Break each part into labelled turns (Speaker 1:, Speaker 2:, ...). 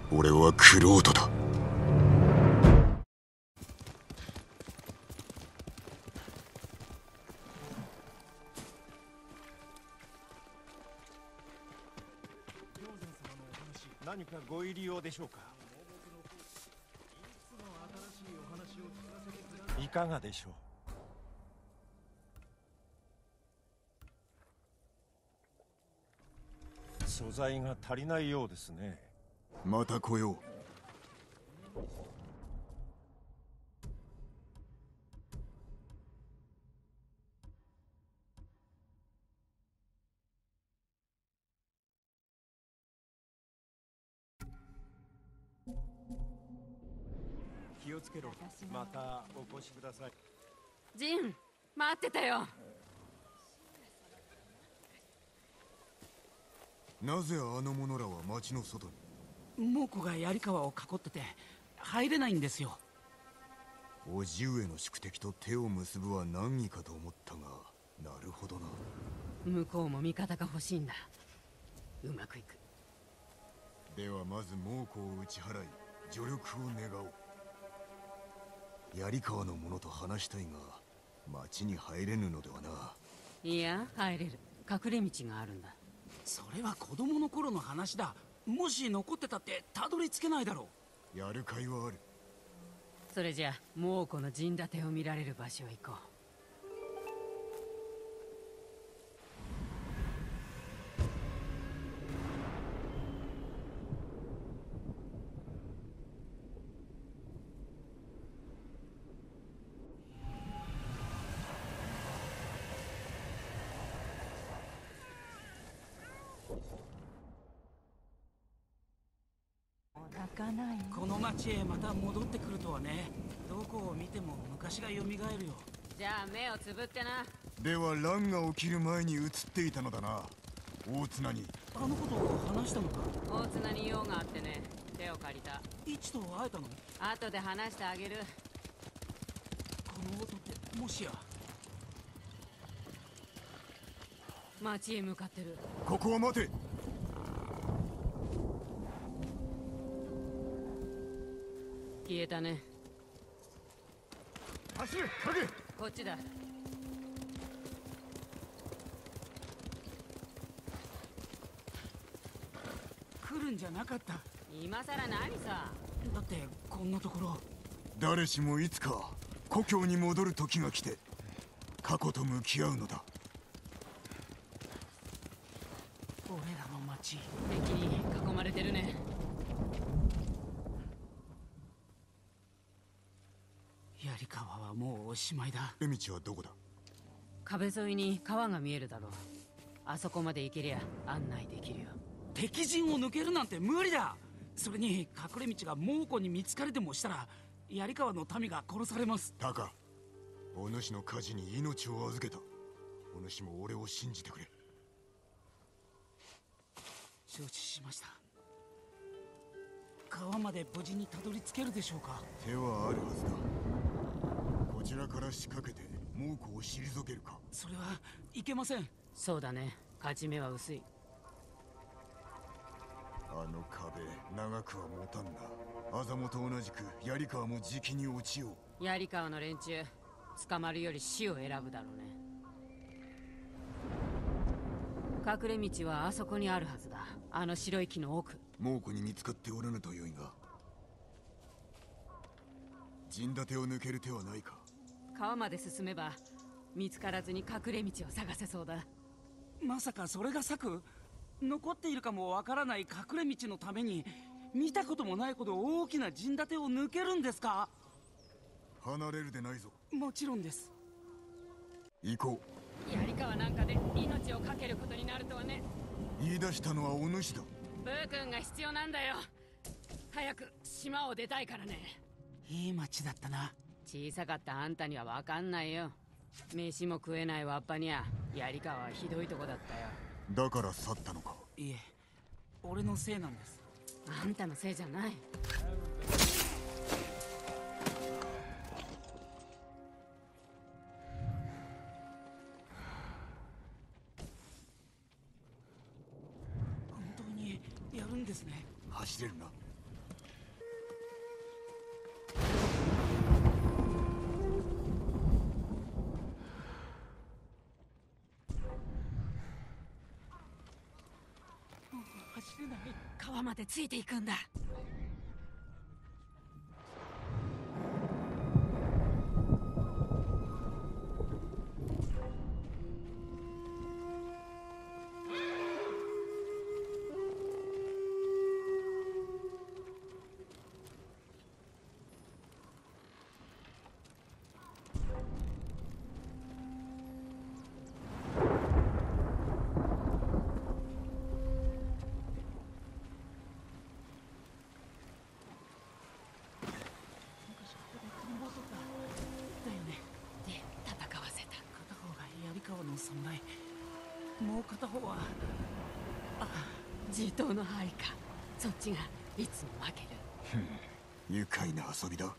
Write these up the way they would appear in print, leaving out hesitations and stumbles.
Speaker 1: 俺は玄人だ。
Speaker 2: 何かご入り用でしょうか。いかがでしょう。素材が足りないようですね。
Speaker 1: また来よう。
Speaker 2: 気をつけろ。またお越しください。
Speaker 3: ジン、待ってたよ。
Speaker 1: なぜあの者らは町の外に？
Speaker 4: 猛虎が槍川を囲ってて入れないんですよ。
Speaker 1: 叔父上の宿敵と手を結ぶは難儀かと思ったが、なるほどな。
Speaker 3: 向こうも味方が欲しいんだ。うまくいく。
Speaker 1: ではまず猛虎を打ち払い助力を願おう。槍川の者と話したいが町に入れぬのではな。
Speaker 3: いや、入れる。隠れ道があるんだ。
Speaker 4: それは子供の頃の話だ。もし残ってたってたどり着けないだろ
Speaker 1: う。やるかいはある。
Speaker 3: それじゃあ猛虎の陣立てを見られる場所へ行こう。
Speaker 4: この町へまた戻ってくるとはね。どこを見ても昔が蘇るよ。
Speaker 3: じゃあ目をつぶってな。
Speaker 1: では乱が起きる前に映っていたのだな、大綱に。
Speaker 4: あのことを話したのか？
Speaker 3: 大綱に用があってね、手を借りた。
Speaker 4: 一と会えたの？
Speaker 3: 後で話してあげる。
Speaker 4: この音ってもしや。
Speaker 3: 町へ向かってる。
Speaker 1: ここは待て。
Speaker 3: 消えたね。
Speaker 1: 走れ影。
Speaker 3: こっちだ。
Speaker 4: 来るんじゃなかった。
Speaker 3: 今さら何さ。
Speaker 4: だってこんなところ。
Speaker 1: 誰しもいつか故郷に戻る時が来て過去と向き合うのだ。
Speaker 4: 俺らの町、
Speaker 3: 敵に囲まれてるね。
Speaker 4: 槍川はもうおしまいだ。
Speaker 1: 出道はどこだ？
Speaker 3: 壁沿いに川が見えるだろう。あそこまで行けりゃ案内できるよ。
Speaker 4: 敵陣を抜けるなんて無理だ。それに隠れ道が猛虎に見つかれでもしたら槍川の民が殺されます。
Speaker 1: タカ、お主の火事に命を預けた。お主も俺を信じてくれ。
Speaker 4: 承知しました。川まで無事にたどり着けるでしょうか？
Speaker 1: 手はあるはずだ。こちらから仕掛けて猛虎を退けるか？
Speaker 4: それはいけません。
Speaker 3: そうだね、勝ち目は薄い。
Speaker 1: あの壁長くは持たんな。欺と同じく槍川もじきに落ちよう。
Speaker 3: 槍川の連中捕まるより死を選ぶだろうね。隠れ道はあそこにあるはずだ。あの白い木の奥。
Speaker 1: 猛虎に見つかっておらぬとよいが、陣立てを抜ける手はないか？
Speaker 3: 川まで進めば見つからずに隠れ道を探せそうだ。
Speaker 4: まさかそれが策？残っているかもわからない隠れ道のために見たこともないほど大きな陣立てを抜けるんですか？
Speaker 1: 離れるでないぞ。
Speaker 4: もちろんです。
Speaker 1: 行こ
Speaker 3: 槍川なんかで命を懸けることになるとはね。
Speaker 1: う。言い出したのはお主だ。
Speaker 3: ブー君が必要なんだよ。早く島を出たいからね。
Speaker 4: いい町だったな。
Speaker 3: 小さかったあんたには分かんないよ。飯も食えないわっぱにゃ槍川はひどいとこだったよ。
Speaker 1: だから去ったのか？
Speaker 4: いえ、俺のせいなんです。
Speaker 3: あんたのせいじゃない。
Speaker 4: 本当にやるんですね。
Speaker 1: 走れるな。
Speaker 3: 川までついていくんだ。
Speaker 4: 侍、もう片方は
Speaker 3: 地頭の針か。そっちがいつも負ける。
Speaker 1: 愉快な遊びだ。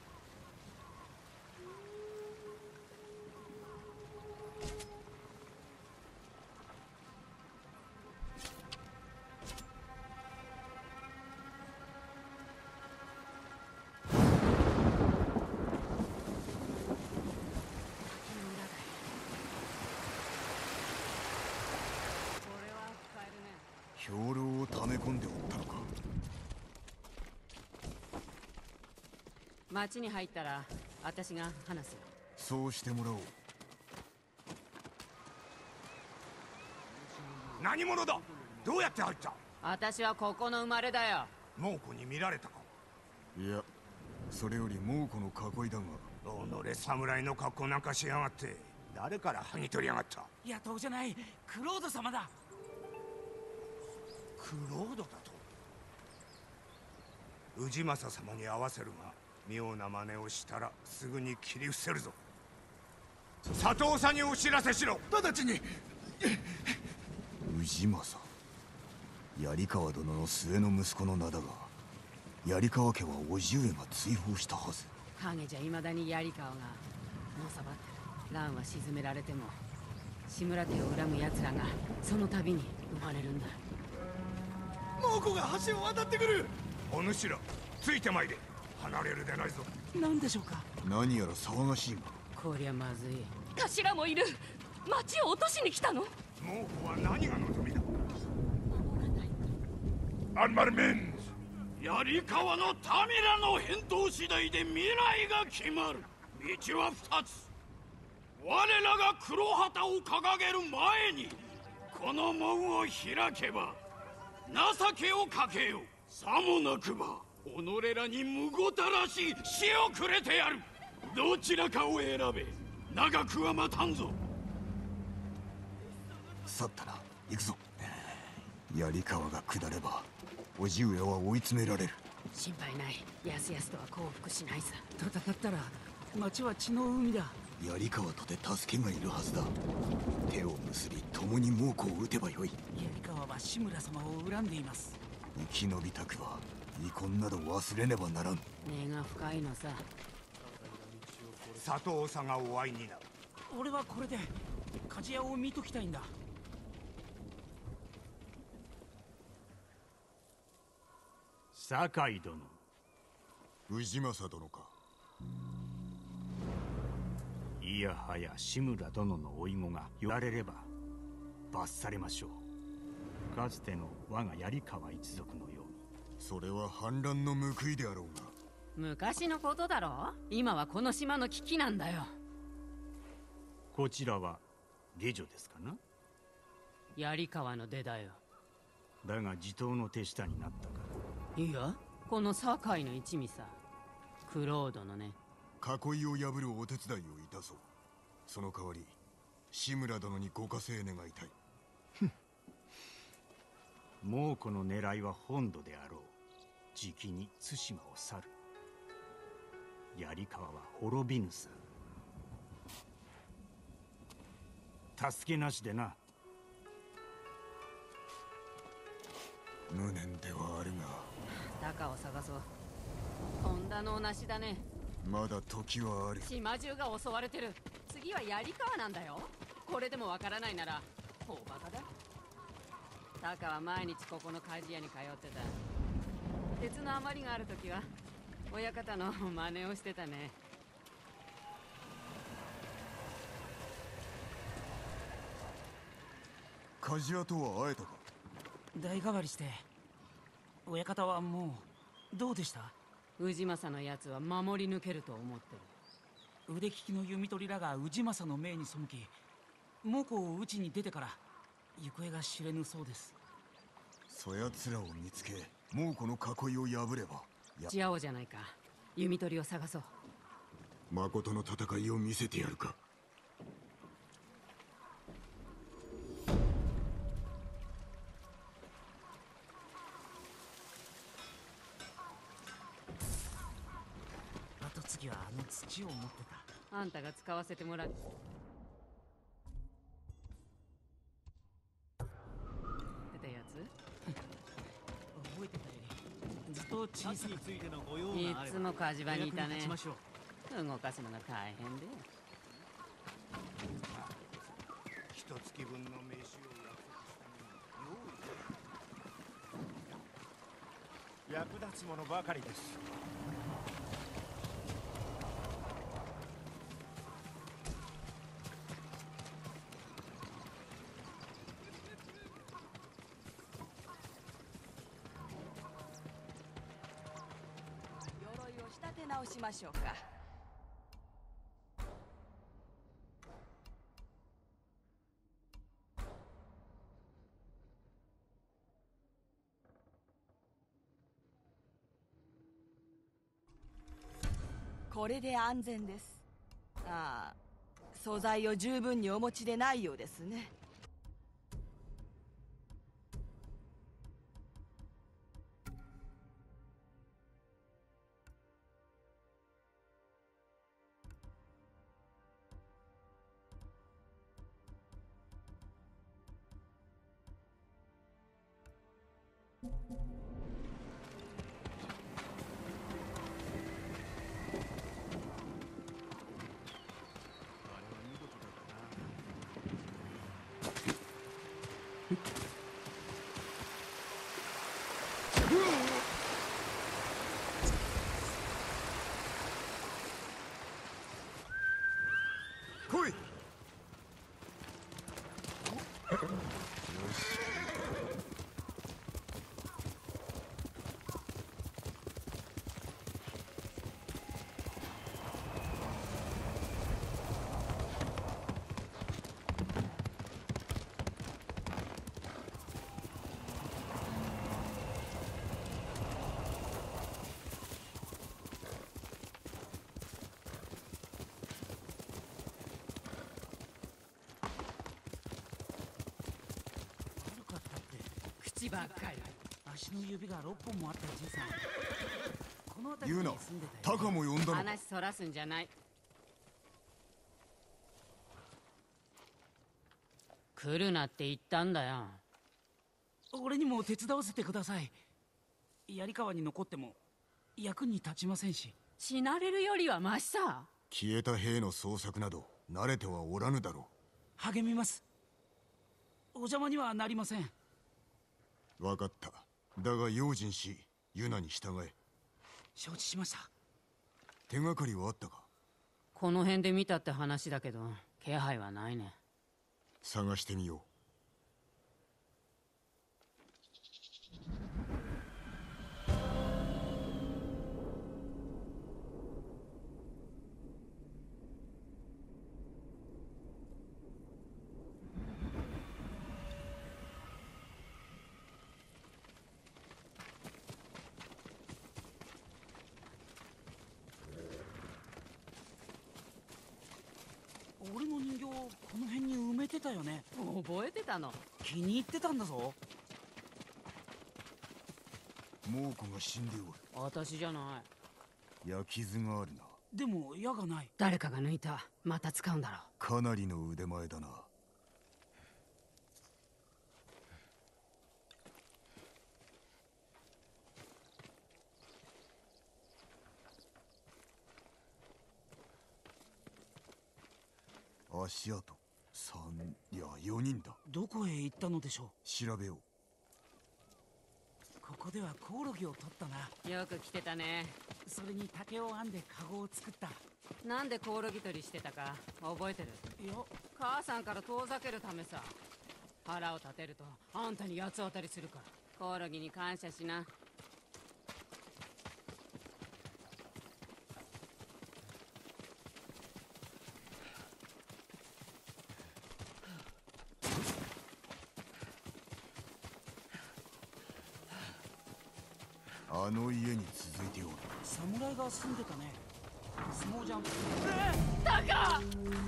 Speaker 1: 兵糧を溜め込んでおったのか。
Speaker 3: 町に入ったら私が話すよ。
Speaker 1: そうしてもらおう。
Speaker 5: 何者だ。どうやって入った。
Speaker 3: 私はここの生まれだよ。
Speaker 5: 猛虎に見られたか。
Speaker 1: いや、それより猛虎の囲いだが。
Speaker 5: 己侍の格好なんかしやがって。誰から剥ぎ取りやがった。
Speaker 4: 野党じゃない、クロード様だ。
Speaker 5: クロードだと。氏政様に会わせるが妙な真似をしたらすぐに切り伏せるぞ。佐藤さんにお知らせしろ。直ちに。
Speaker 1: 氏政、槍川殿の末の息子の名だが、槍川家は叔父上が追放したはず。
Speaker 3: 影じゃ未だに槍川がのさばってる。蘭は沈められても志村家を恨む奴らがその度に生まれるんだ。
Speaker 5: 猛虎が橋を渡ってくる。お主らついてまいれ。離れるでないぞ。
Speaker 4: 何でしょうか。
Speaker 1: 何やら騒がしいが。
Speaker 3: こりゃまずい。
Speaker 6: 頭もいる。町を落としに来たの。
Speaker 5: 猛虎は何が望みだ。
Speaker 7: アンマルメンズ、槍川のタミラの返答次第で未来が決まる。道は二つ。我らが黒旗を掲げる前にこの門を開けば情けをかけよう。さもなくば己らにむごたらしい死をくれてやる。どちらかを選べ。長くは待たんぞ。
Speaker 1: 去ったな。行くぞ。槍川が下れば叔父上は追い詰められる。
Speaker 3: 心配ない。やすやすとは降伏しないさ。
Speaker 4: 戦ったら町は血の海だ。
Speaker 1: 槍川とて助けがいるはずだ。手を結び共に猛虎を撃てばよい。
Speaker 4: 槍川は志村様を恨んでいます。
Speaker 1: 生き延びたくは遺恨など忘れねばならん。
Speaker 3: 根が深いのさ。
Speaker 5: 佐藤さんがお会いになる。
Speaker 4: 俺はこれで鍛冶屋を見ときたいんだ。
Speaker 7: 酒井殿。
Speaker 1: 氏政殿か。
Speaker 7: いやはや志村殿の甥子が言われれば罰されましょう。かつての我が槍川一族のように。
Speaker 1: それは反乱の報いであろうが。
Speaker 3: 昔のことだろ。今はこの島の危機なんだよ。
Speaker 7: こちらは下女ですかな。
Speaker 3: 槍川の出だよ。
Speaker 7: だが地頭の手下になったから。
Speaker 3: いや、この堺の一味さ。クロードのね。
Speaker 1: 囲いを破るお手伝いをいたそう。その代わり志村殿にご加勢願いたい。
Speaker 7: 猛虎の狙いは本土であろう。じきに対馬を去る。槍川は滅びぬさ。助けなしでな。
Speaker 1: 無念ではあるが。
Speaker 3: 鷹を探そう。とんだのなしだね。
Speaker 1: まだ時はある。
Speaker 3: 島中が襲われてる。次は槍川なんだよ。これでもわからないなら大バカだ。タカは毎日ここの鍛冶屋に通ってた。鉄の余りがあるときは親方の真似をしてたね。
Speaker 1: 鍛冶屋とは会えたか。
Speaker 4: 代替わりして親方はもうどうでした？
Speaker 3: 氏政のやつは守り抜けると思ってる。
Speaker 4: 腕利きの弓取りらが氏政の命に背き猛虎を討ちに出てから行方が知れぬそうです。
Speaker 1: そやつらを見つけ猛虎の囲いを破れば
Speaker 3: し合おうじゃないか。弓取りを探そう。
Speaker 1: 誠の戦いを見せてやるか。
Speaker 4: 後継ぎはあの土を持ってた。
Speaker 3: あんたが使わせてもらう。出たやつ？
Speaker 4: 覚えてたよりずっと小さく。
Speaker 2: についてのご用
Speaker 3: い
Speaker 2: があれば
Speaker 3: つも火事場にいたね。
Speaker 2: お役に立ちましょう。
Speaker 3: 動かすのが大変で。
Speaker 5: 一月分の飯を約束したのに
Speaker 2: 役立つものばかりです。
Speaker 8: 鎧を仕立て直しましょうか。これで安全です。ああ、素材を十分にお持ちでないようですね。
Speaker 1: 来い。
Speaker 4: 悪かったって。
Speaker 3: 口ばっかり。
Speaker 4: 足の指が6本もあったじいさん。この辺り
Speaker 1: 言うな
Speaker 4: に住んでたよ。
Speaker 1: タカも呼んだのか。
Speaker 3: 話そらすんじゃない。来るなって言ったんだよ。
Speaker 4: 俺にも手伝わせてください。槍川に残っても役に立ちませんし。
Speaker 3: 死なれるよりはマシさ。
Speaker 1: 消えた兵の捜索など慣れてはおらぬだろ
Speaker 4: 励みます。お邪魔にはなりません。
Speaker 1: う。分かった。だが用心しユナに従え。
Speaker 4: 承知しました。
Speaker 1: 手がかりはあったか。
Speaker 3: この辺で見たって話だけど気配はないね。
Speaker 1: 探してみよう。
Speaker 4: 俺の人形この辺に埋めてたよね。
Speaker 3: 覚えてたの？
Speaker 4: 気に入ってたんだぞ。
Speaker 1: 猛虎が死んでおる。
Speaker 3: 私じゃない。
Speaker 1: 焼き傷があるな。
Speaker 4: でも矢がない。
Speaker 3: 誰かが抜いた。また使うんだろ
Speaker 1: かなりの腕前だな。足跡3、いや4人だ。
Speaker 4: どこへ行ったのでしょう。
Speaker 1: 調べよう。
Speaker 4: ここではコオロギを取ったな。
Speaker 3: う。よく来てたね。
Speaker 4: それに竹を編んでカゴを作った。
Speaker 3: なんでコオロギ取りしてたか覚えてる？
Speaker 4: いや、
Speaker 3: 母さんから遠ざけるためさ。腹を立てるとあんたに八つ当たりするから。コオロギに感謝しな。
Speaker 1: あの家に続いておる。
Speaker 4: 侍が住んでたね。相撲じゃん。
Speaker 6: タカ！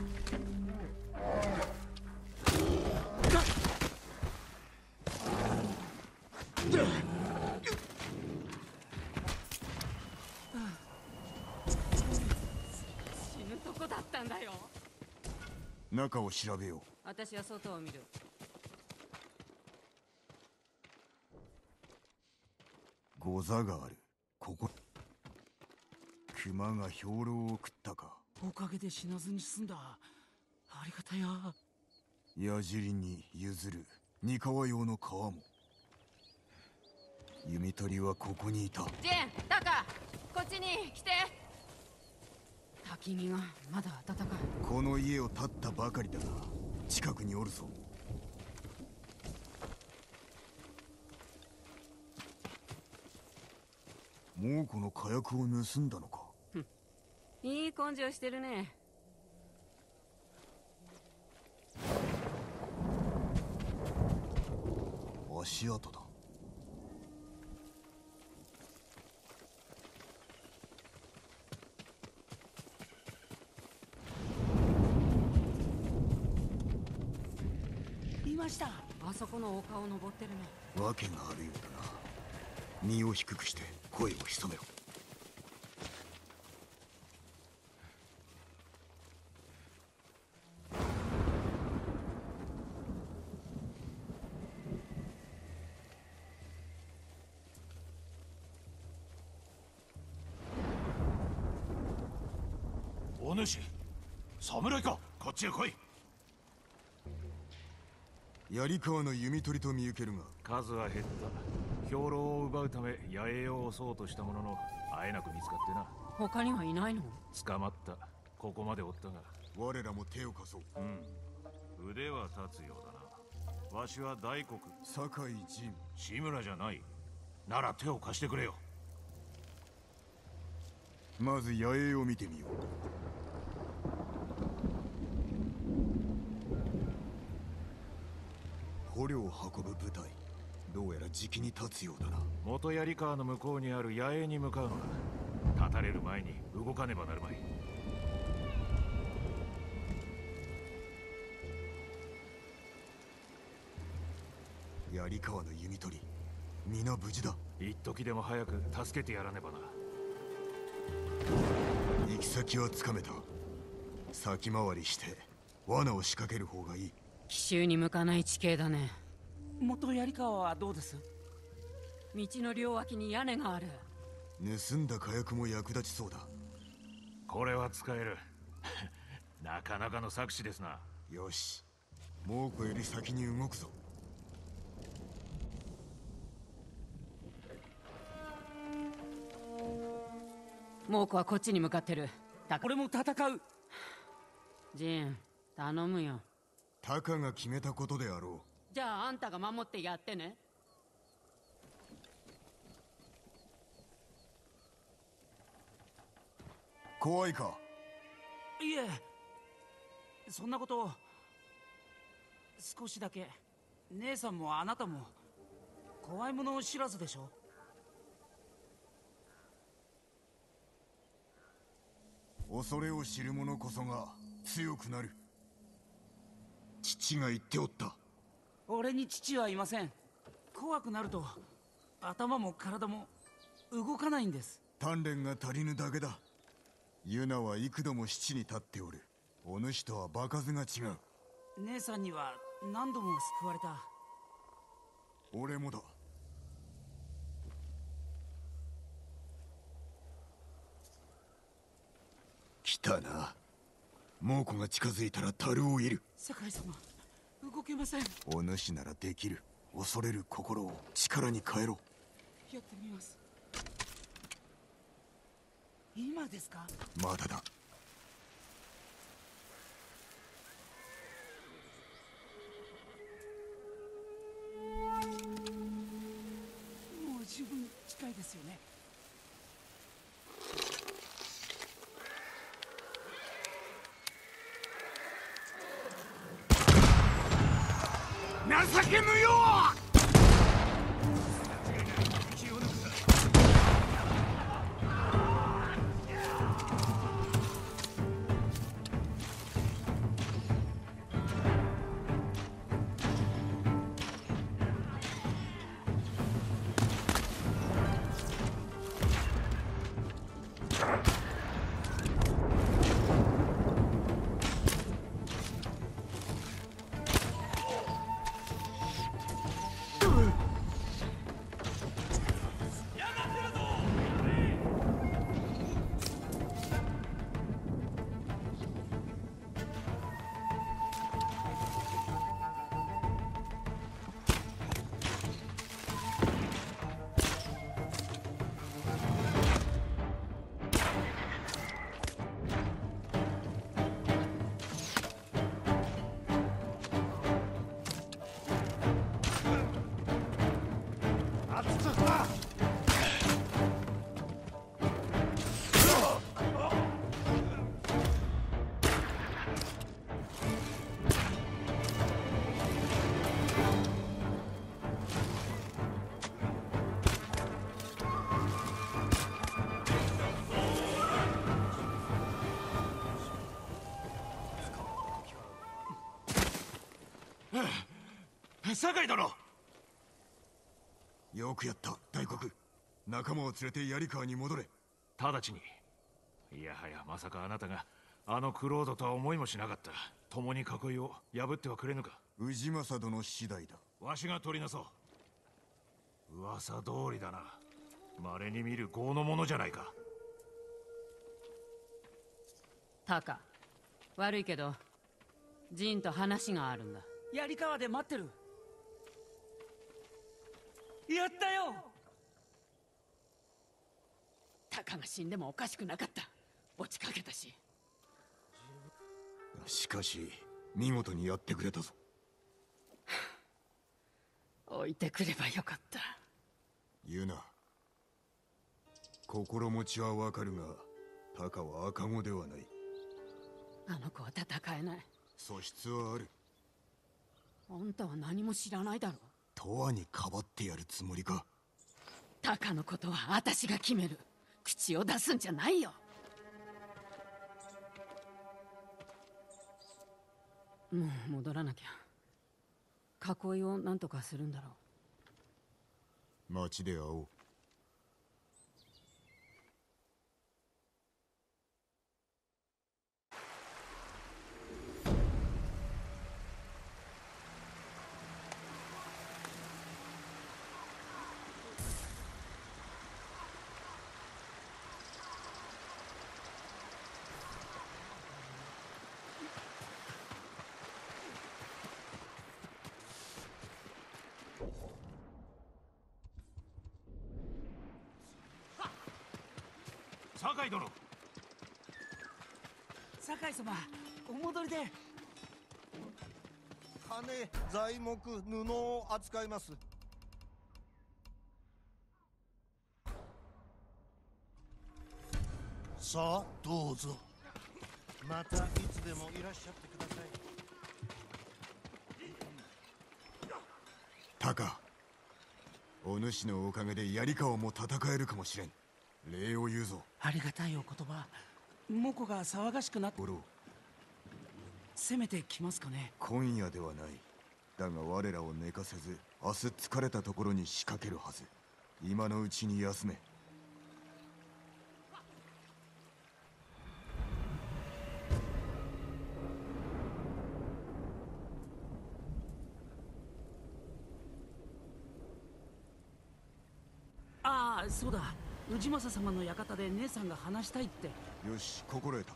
Speaker 3: 死ぬとこだったんだよ。
Speaker 1: 中を調べよう。
Speaker 3: 私は外を見る。
Speaker 1: ゴザがある。ここ。熊が兵糧を食ったか。
Speaker 4: おかげで死なずに済んだ。ありがたや。
Speaker 1: 矢尻に譲る三河用の皮も。弓取りはここにいた。
Speaker 3: ジェン、タカ、こっちに来て。焚き火がまだ暖かい。
Speaker 1: この家を建ったばかりだが近くにおるぞ。もうこの火薬を盗んだのか。
Speaker 3: いい根性してるね。
Speaker 1: 足跡だ。
Speaker 4: いました。
Speaker 3: あそこの丘を登ってるね。
Speaker 1: 訳があるようだな。身を低くして声を潜めろ。
Speaker 7: お主、侍か。こっちへ来い。
Speaker 1: 槍川の弓取りと見受けるが。
Speaker 9: 数は減った。兵糧を奪うため野営を襲おうとしたもののあえなく見つかってな。
Speaker 3: 他にはいないの？
Speaker 9: 捕まった。ここまでおったが。
Speaker 1: 我らも手を貸そう。
Speaker 9: 腕は立つようだな。わしは大黒
Speaker 1: 酒井陣。
Speaker 9: 志村じゃない。なら手を貸してくれよ。
Speaker 1: まず野営を見てみよう。捕虜を運ぶ部隊、どうやらじきに立つようだな。
Speaker 9: 元槍川の向こうにある野営に向かうのだ。立たれる前に動かねばなるまい。
Speaker 1: 槍川の弓取り、皆無事だ。
Speaker 9: 一時でも早く助けてやらねばな。
Speaker 1: 行き先はつかめた。先回りして罠を仕掛ける方がいい。
Speaker 3: 奇襲に向かない地形だね。
Speaker 4: 元槍川はどうです？
Speaker 3: 道の両脇に屋根がある。
Speaker 1: 盗んだ火薬も役立ちそうだ。
Speaker 9: これは使える。なかなかの策士ですな。
Speaker 1: よし、猛虎より先に動くぞ。
Speaker 3: 猛虎はこっちに向かってる。
Speaker 4: 俺も戦う。
Speaker 3: ジン、頼むよ。
Speaker 1: タカが決めたことであろ
Speaker 3: じゃああんたが守ってやってね。
Speaker 1: う。怖いか？
Speaker 4: いえ、そんなこと少しだけ。姉さんもあなたも怖いもの知らずでしょ。
Speaker 1: 恐れを知る者こそが強くなる。父が言っておった。
Speaker 4: 俺に父はいません。怖くなると頭も体も動かないんです。
Speaker 1: 鍛錬が足りぬだけだ。ユナは幾度も七に立っておる。お主とは場数が違う。
Speaker 4: 姉さんには何度も救われた。
Speaker 1: 俺もだ。来たな。猛虎が近づいたら樽を射る。
Speaker 4: 酒井様、動けません。
Speaker 1: お主ならできる。恐れる心を力に変えろ。
Speaker 4: やってみます。今ですか？
Speaker 1: まだだ。
Speaker 4: もう十分近いですよね。
Speaker 5: 情け無用！
Speaker 9: 酒井殿。
Speaker 1: よくやった大黒。仲間を連れて槍川に戻れ。
Speaker 9: 直ちに。いやはやまさかあなたがあのクロードとは思いもしなかった。共に囲いを破ってはくれぬか。
Speaker 1: 氏政殿次第だ。
Speaker 9: わしが取りなそう。噂通りだな。稀に見る豪のものじゃないか。
Speaker 3: タカ、悪いけどジンと話があるんだ。
Speaker 4: 槍川で待ってる。やったよ。
Speaker 3: タカが死んでもおかしくなかった。落ちかけたし。
Speaker 1: しかし見事にやってくれたぞ。
Speaker 3: 置いてくればよかった。
Speaker 1: 言うな。心持ちはわかるがタカは赤子ではない。
Speaker 3: あの子は戦えない。
Speaker 1: 素質はある。
Speaker 3: あんたは何も知らないだろ。
Speaker 1: 永遠にかばってやるつもりか。
Speaker 3: タカのことは私が決める。口を出すんじゃないよ。もう戻らなきゃ。囲いを何とかするんだろう。
Speaker 1: 街で会おう。
Speaker 9: 酒井殿。
Speaker 4: 酒井様、お戻りで。
Speaker 10: 金、材木、布を扱います。さあどうぞ。またいつでもいらっしゃってください。
Speaker 1: タカ、お主のおかげで槍川も戦えるかもしれん。礼を言うぞ。
Speaker 4: ありがたいお言葉。モコが騒がしくなって。攻めてきますかね。
Speaker 1: 今夜ではない。だが我らを寝かせず明日疲れたところに仕掛けるはず。今のうちに休め。
Speaker 4: ああ、そうだ。氏政様の館で姉さんが話したいって。
Speaker 1: よし、心得た。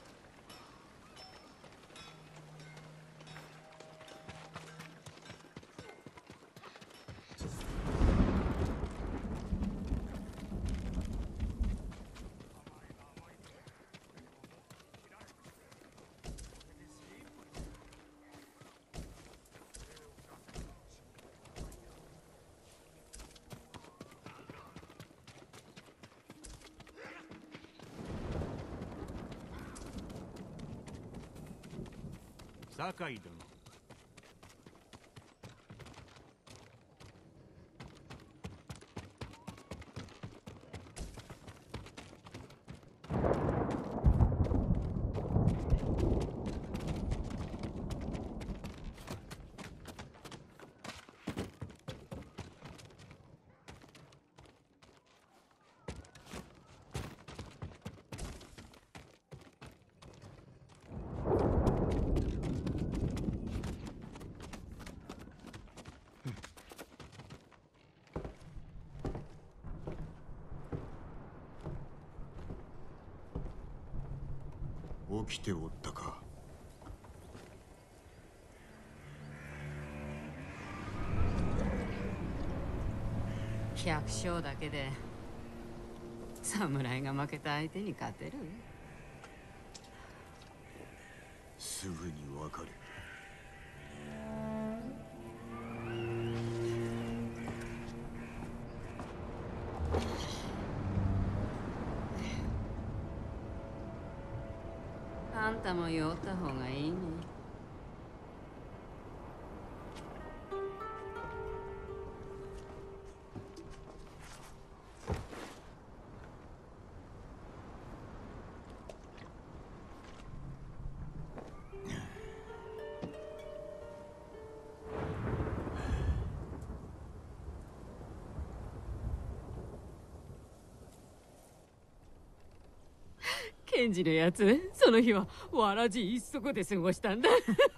Speaker 9: 酒井殿。起きておったか。
Speaker 3: 百姓だけで侍が負けた相手に勝てる？
Speaker 1: すぐにわかる。
Speaker 3: あんたも酔った方がいいね。 ケンジのやつ、その日はわらじ一足で過ごしたんだ。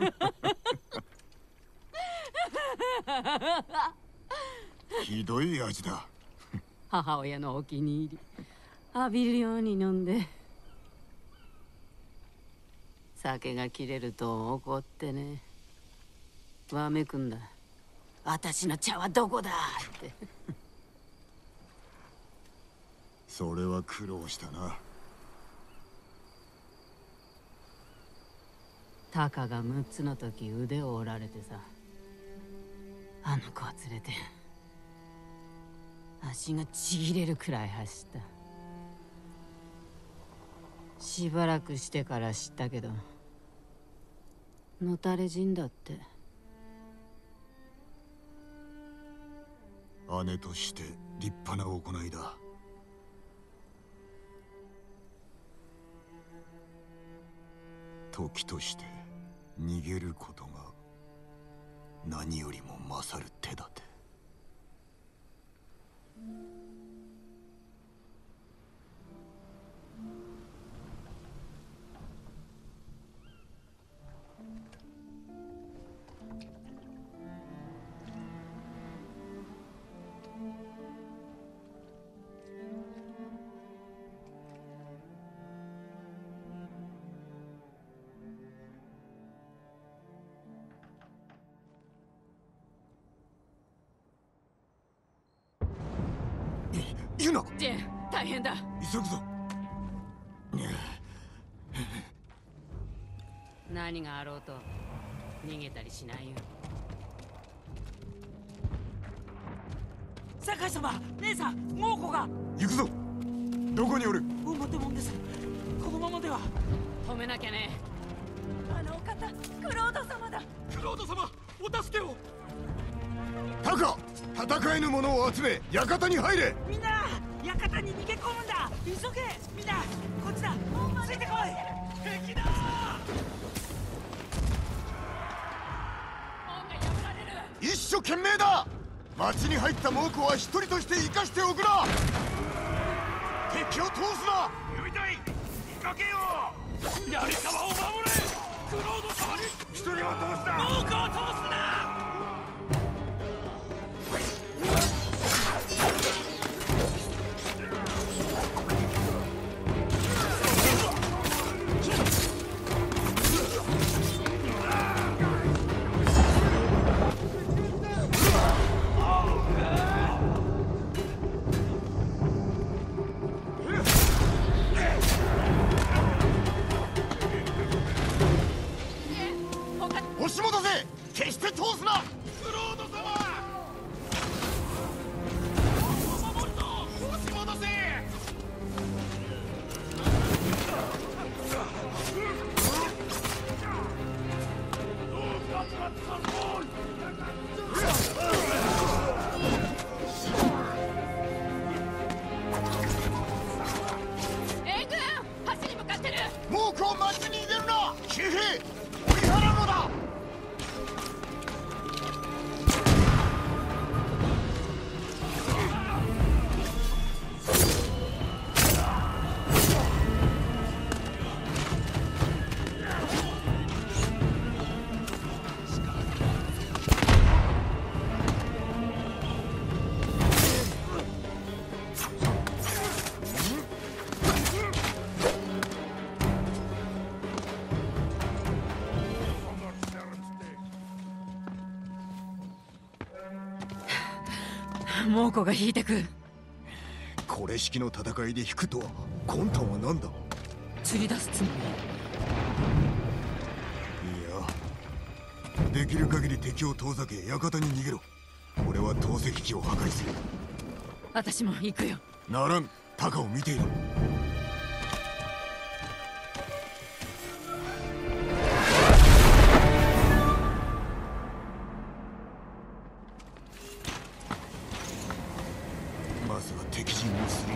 Speaker 1: ひどい味だ。
Speaker 3: 母親のお気に入り、浴びるように飲んで、酒が切れると怒ってね、わめくんだ。私の茶はどこだって。
Speaker 1: それは苦労したな。
Speaker 3: タカが6つの時腕を折られてさ、あの子を連れて足がちぎれるくらい走った。しばらくしてから知ったけど、のたれ死んだって。
Speaker 1: 姉として立派な行いだ。時として逃げることが何よりも勝る手立て。ユナ、
Speaker 3: ジェン、大変だ。
Speaker 1: 急ぐぞ。
Speaker 3: 何があろうと逃げたりしないよ。
Speaker 4: 酒井様、姉さん、猛虎が。
Speaker 1: 行くぞ。どこにおる？
Speaker 4: 表門です。このままでは。
Speaker 3: 止めなきゃね。
Speaker 8: あのお方、クロード様だ。
Speaker 7: クロード様、お助けを。
Speaker 1: タカ、戦えぬ者を集め館に入れ。
Speaker 4: みんな館に逃げ込むんだ。急げ。みんなこっちだ。ついてこい。敵だ。
Speaker 3: 門が破られる。
Speaker 1: 一生懸命だ。町に入った猛虎は一人として生かしておくな。敵を通すな。
Speaker 7: 呼びたい。見かけよう。槍川を守れ。クロード様に一人を通すな。猛虎を通すな。
Speaker 1: 押し戻せ。決して通すな。
Speaker 7: クロード様。守るぞ。押し戻せ。
Speaker 3: 援軍、橋に向かってる。
Speaker 1: 猛虎を町に入れるな。騎兵、追い払うのだ。
Speaker 3: 猛虎が引いてく。
Speaker 1: これ式の戦いで引くとは。魂胆は何だ。
Speaker 3: 釣り出すつも
Speaker 1: いや、できる限り敵を遠ざけ館に逃げろ。俺は投石機を破壊する。
Speaker 3: り。私も行くよ。
Speaker 1: ならん。タカを見ていろ。まずは敵陣をすり。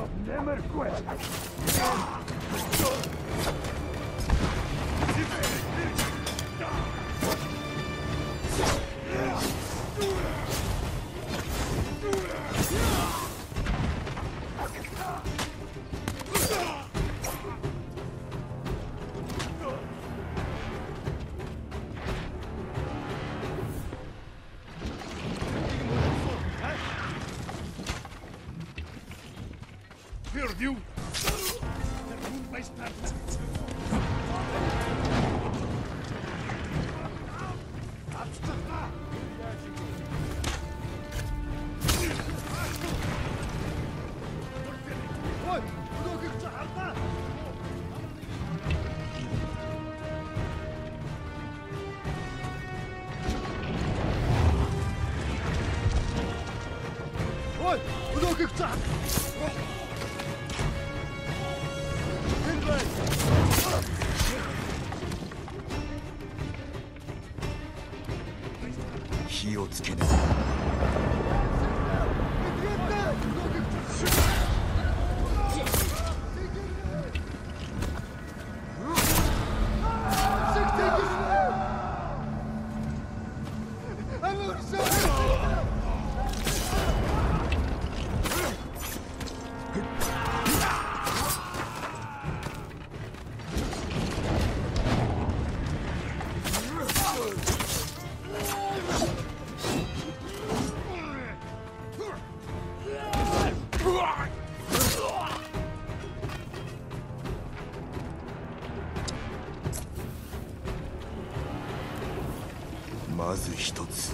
Speaker 10: Perdeu! Muito mais tarde. Ой, много чахалта! Ой, много чахалта!
Speaker 1: 火をつけねまず一つ。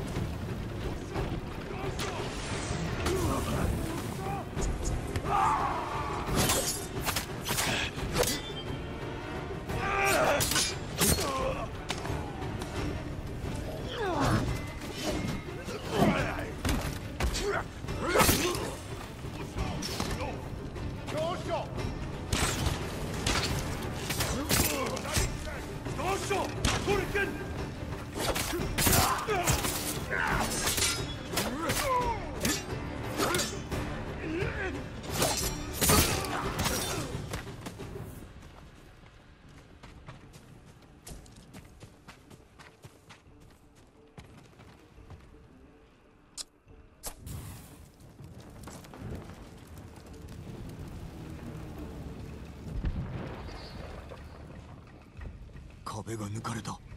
Speaker 1: 壁が抜かれた。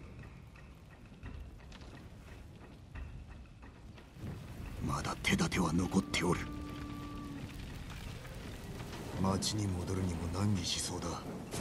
Speaker 1: まだ手立ては残っておる。町に戻るにも難儀しそうだ。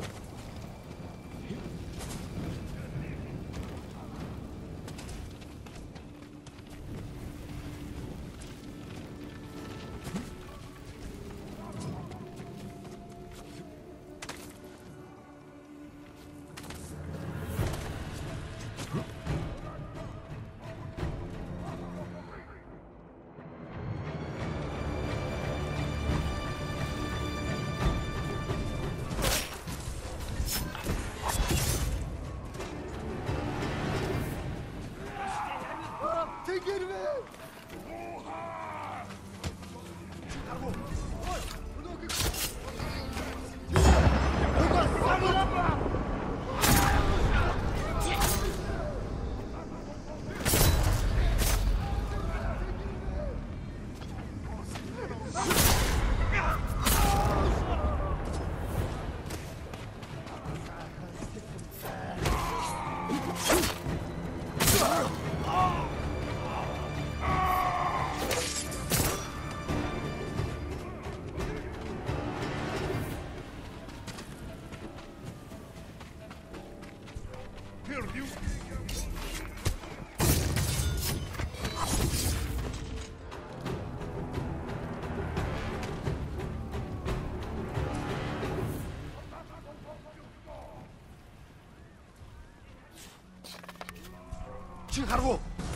Speaker 10: 칭하라고!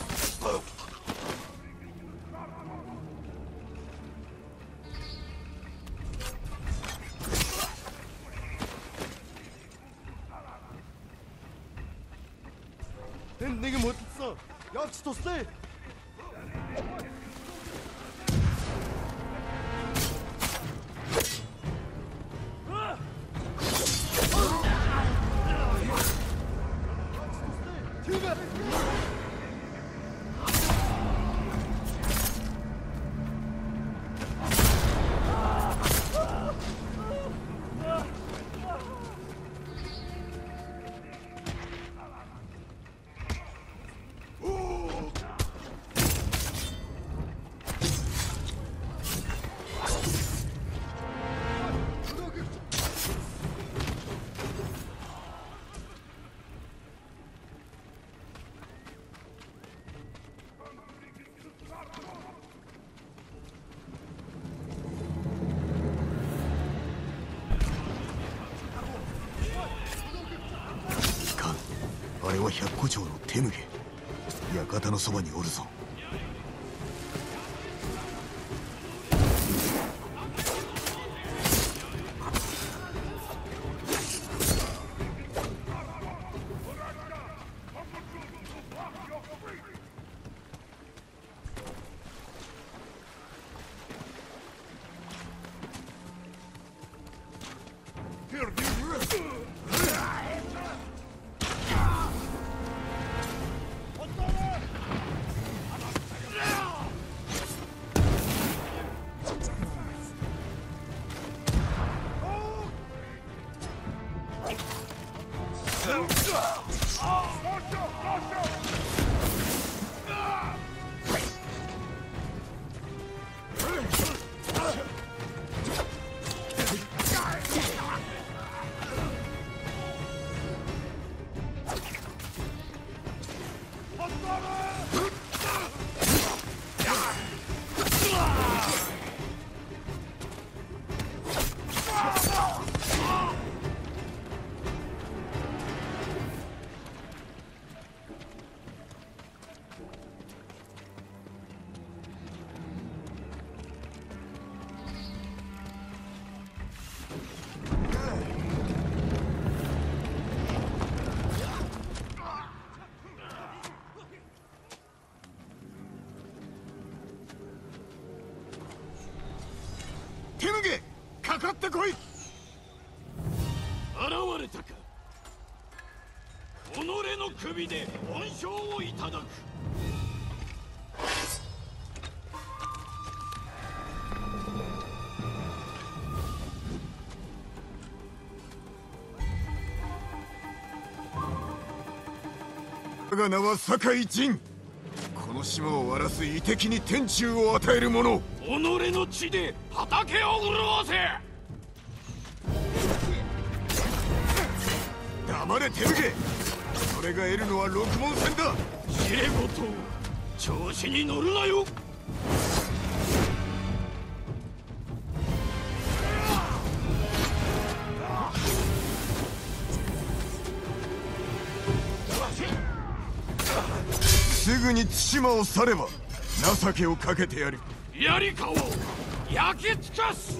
Speaker 10: 내게 못했어. 역시 뒀어.
Speaker 1: は百虎長のテムゲ。館のそばにおるぞ。
Speaker 5: テムゲ、かかってこい。
Speaker 7: 現れたか。己の首で恩賞をいただく。
Speaker 5: 我が名は酒井仁。この島を荒らす遺敵に天誅を与える者。
Speaker 7: 己の血で畑を潤せ。
Speaker 5: 黙れテムゲ。それが得るのは六文銭だ。
Speaker 7: 知れごと調子に乗るなよ。
Speaker 5: すぐに対馬を去れば情けをかけてやる。
Speaker 7: 槍川を焼き尽かす。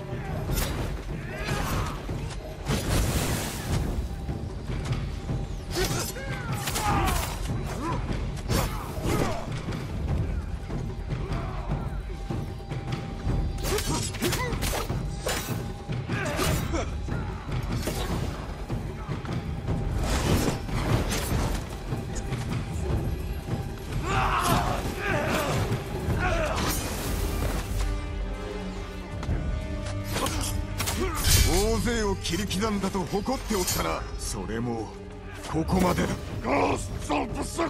Speaker 5: 大勢を切り刻んだと誇っておったな。それもここまでだ。ゴースト不足。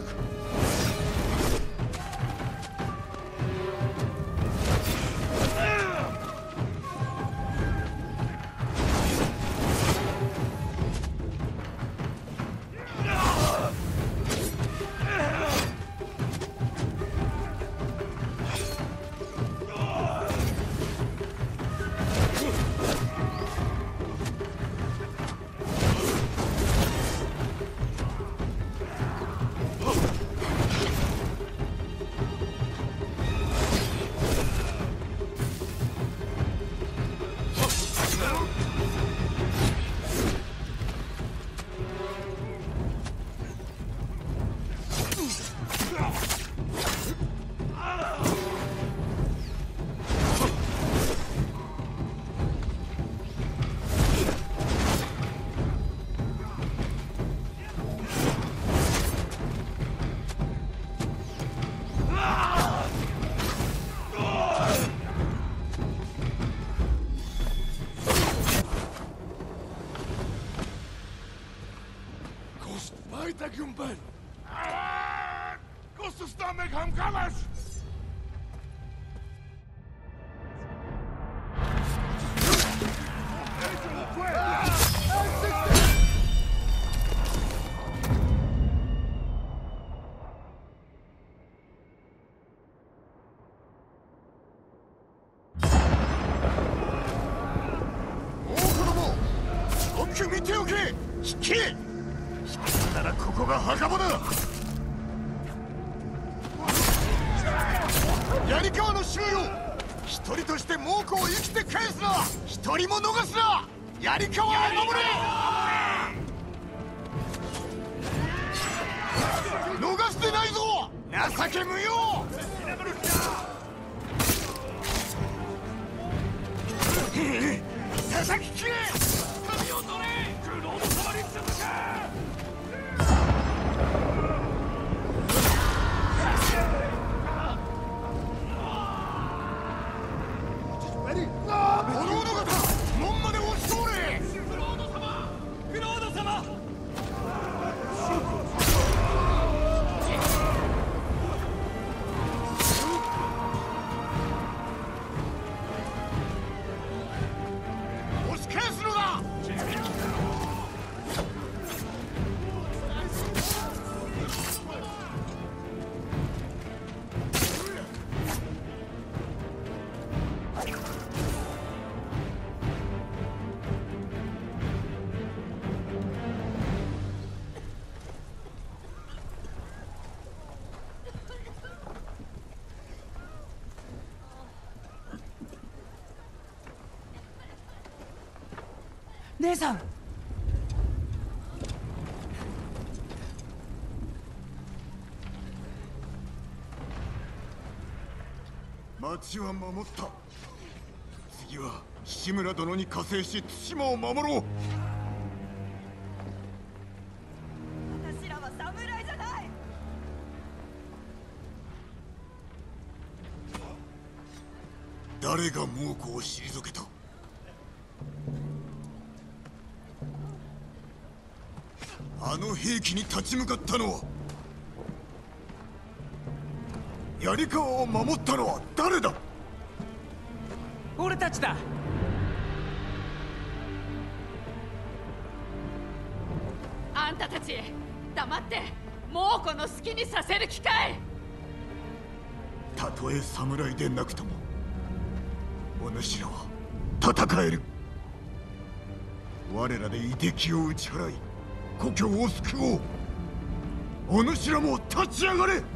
Speaker 5: Weiter, Kumpel! Kostet damit am Kammers!
Speaker 1: らここが墓場だ。槍川の衆よ、一人として猛虎を生きて返すな。一人も逃すな。槍川を守れ。逃してないぞ、情け無用。叩き切れ。
Speaker 7: 神を取れ。クロード様に続け。
Speaker 1: おのおの方、門まで押し通れ。
Speaker 7: クロード様、クロード様。
Speaker 1: 押し返すのだ。
Speaker 4: 姉さん。
Speaker 1: 町は守った。次は志村殿に加勢し対馬を守ろう。
Speaker 8: 私らは侍じゃない。
Speaker 1: 誰が猛虎を退けた。あの兵器に立ち向かったのは、槍川を守ったのは誰だ。
Speaker 4: 俺たちだ。
Speaker 3: あんたたち黙って猛虎の好きにさせる気かい。
Speaker 1: たとえ侍でなくともお主らは戦える。我らで夷敵を打ち払い故郷を救おう。お主らも立ち上がれ。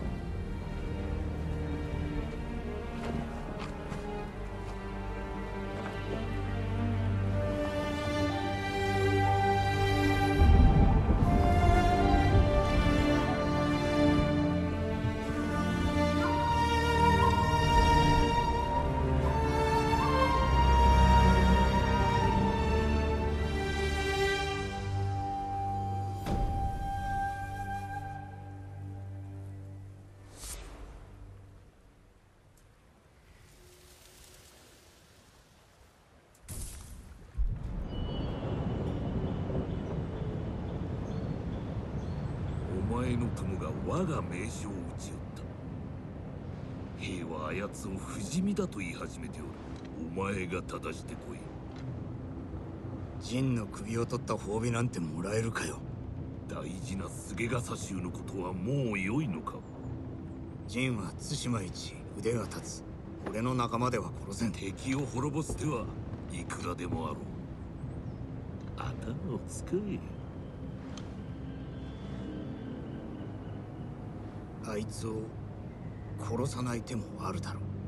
Speaker 11: お前の友が我が名将を撃ち寄った。兵はあやつを不死身だと言い始めておる。お前が正してこい。
Speaker 1: 陣の首を取った褒美なんてもらえるかよ。
Speaker 11: 大事な菅笠衆のことはもう良いのか。
Speaker 1: 陣は対馬一腕が立つ。俺の仲間では殺せん。
Speaker 11: 敵を滅ぼす手はいくらでもあろう。頭を使え。
Speaker 1: あいつを殺さない手もあるだろう。